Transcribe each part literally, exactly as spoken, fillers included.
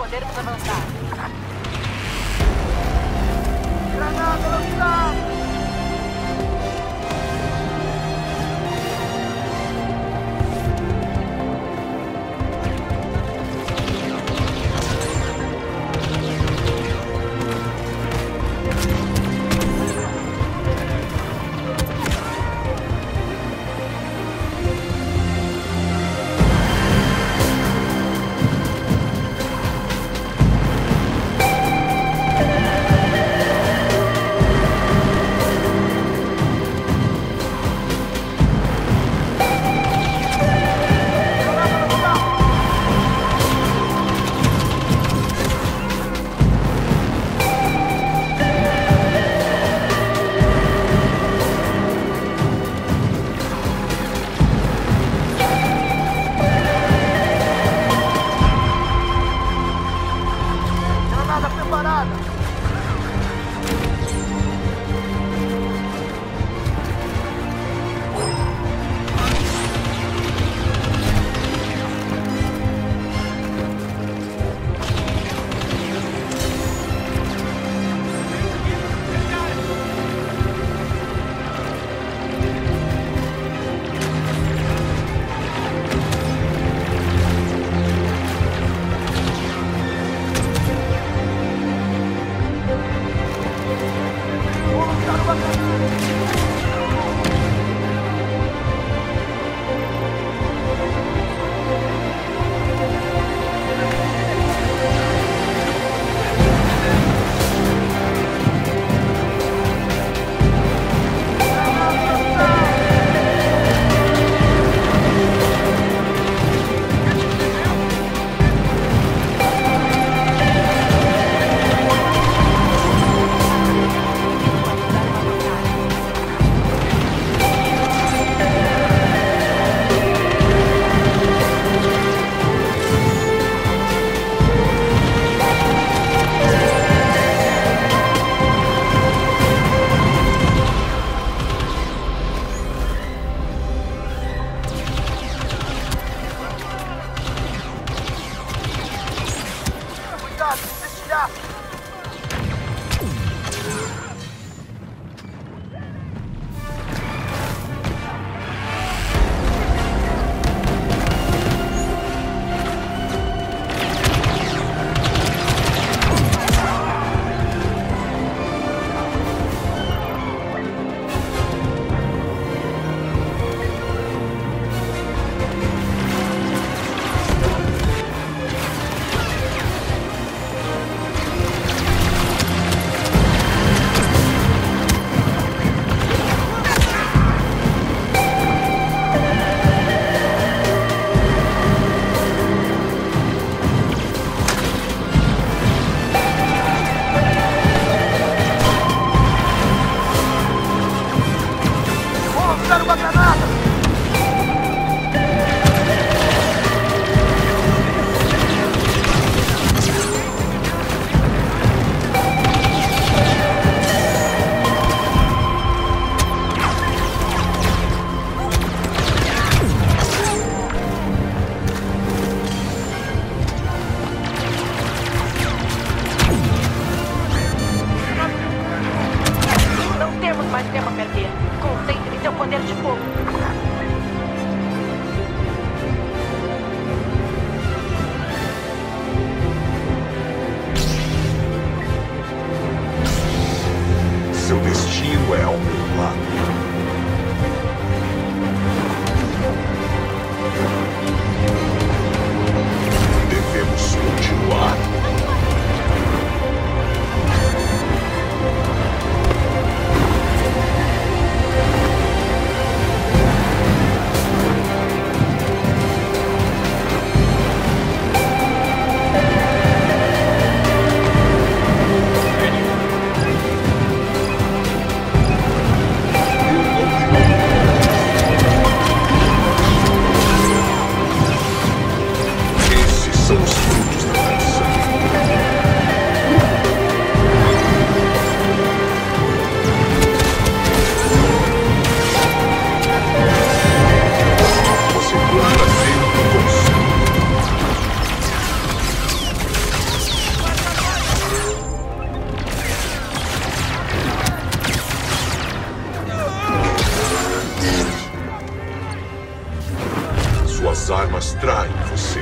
Podemos avançar. Granada lançada! As armas traem você.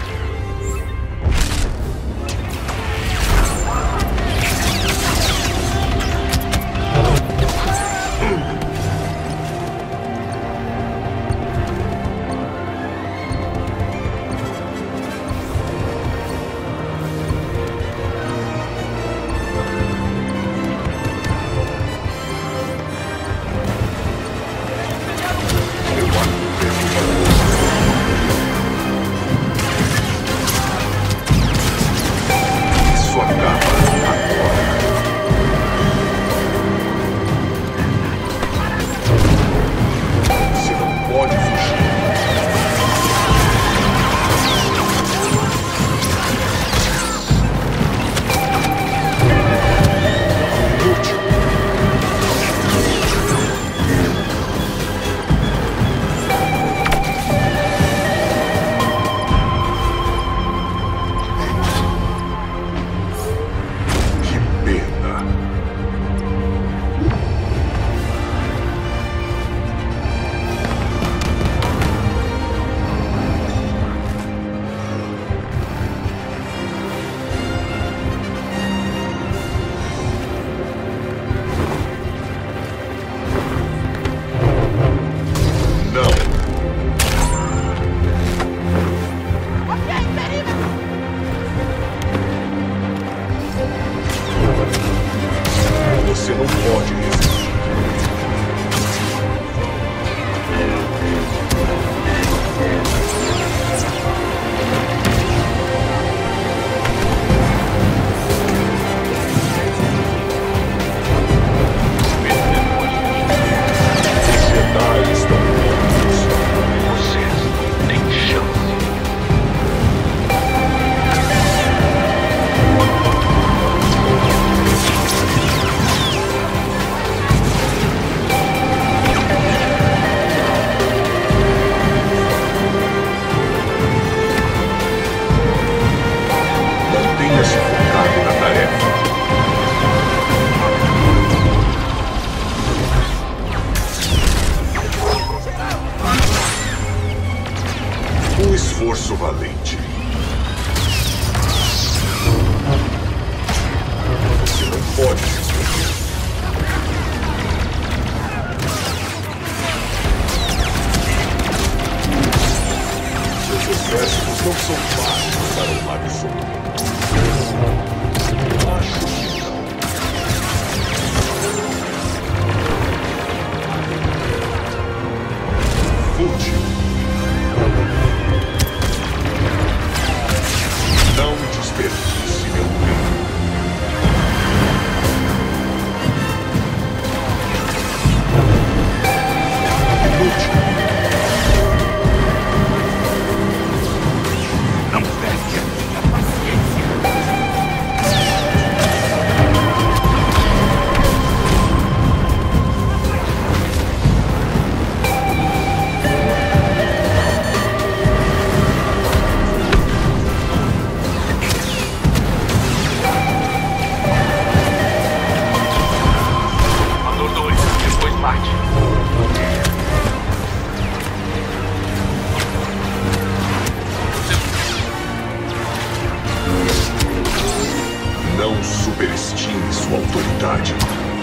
Você não pode resistir. Os Jedi estão mortos. Vocês têm chance. Mantenha-se focado na tarefa. Um esforço valente. Você não pode se esconder. Seus exércitos não são fáceis para o lado sombrio. Acho que não. Fútil. Não desperdice meu tempo. Inútil. Não perde a minha paciência. Mandou dois, depois parte. Não superestime sua autoridade.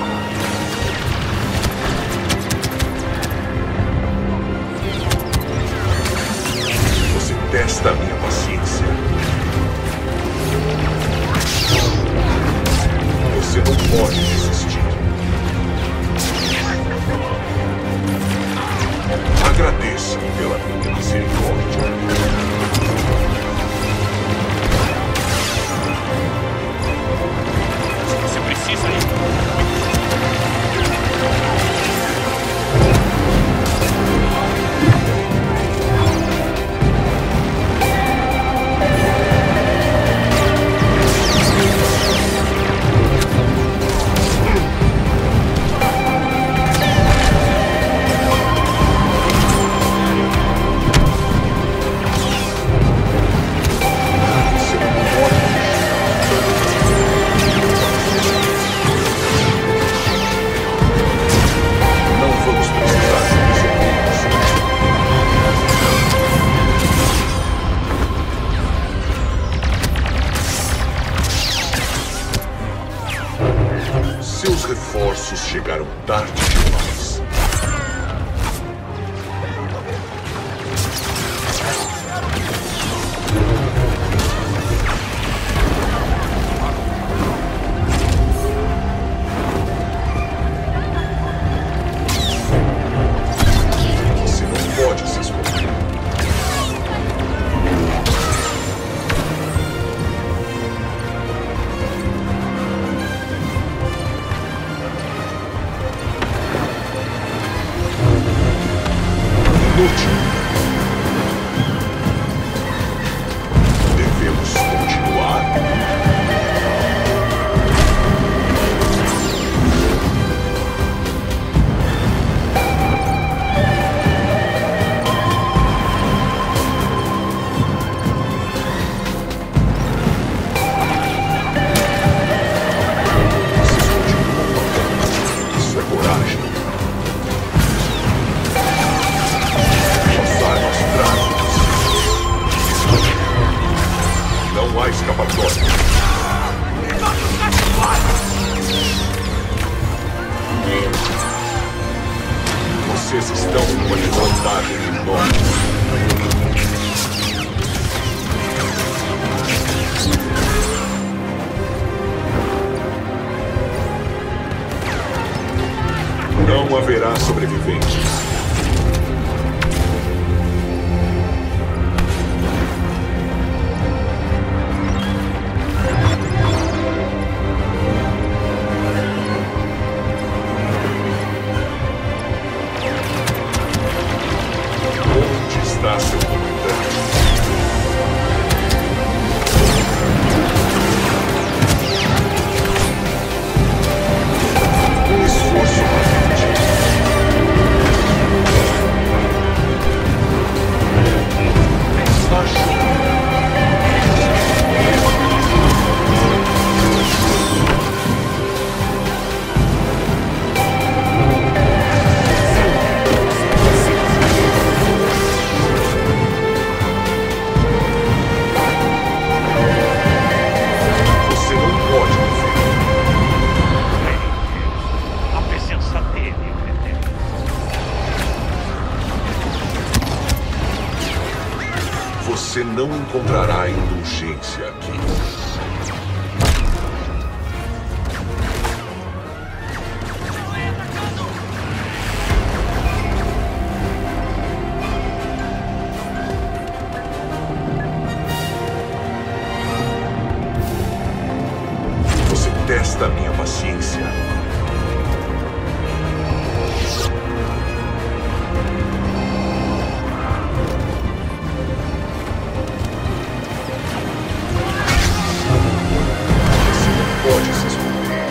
Você testa a minha paciência. Você não pode resistir. Agradeça pela minha misericórdia. Você precisa ir. inútil. Devemos continuar. Isso é coragem. As armas trágicas. Não há escapatória. Vocês estão numa desvantagem enorme. Não haverá sobreviventes. Onde está seu comandante? Um esforço rapidinho. Acho. Você não pode me ver. A presença dele, Eterno. Você não encontrará indulgência aqui. Você testa a minha paciência. Você não pode se esconder.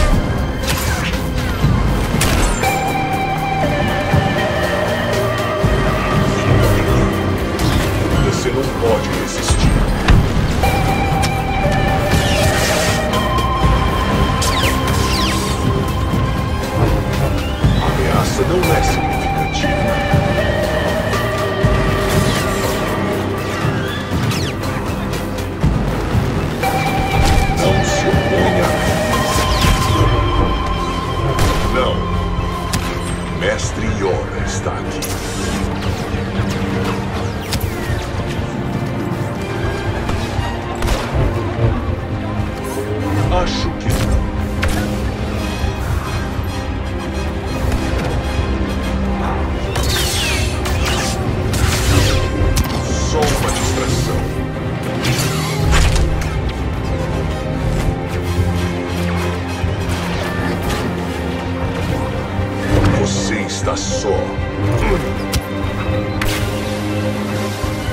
Você não pode resistir. A ameaça não é significativa. Não se oponha. Não. Mestre Yoda está aqui. Acho que não. Só uma distração. Você está só.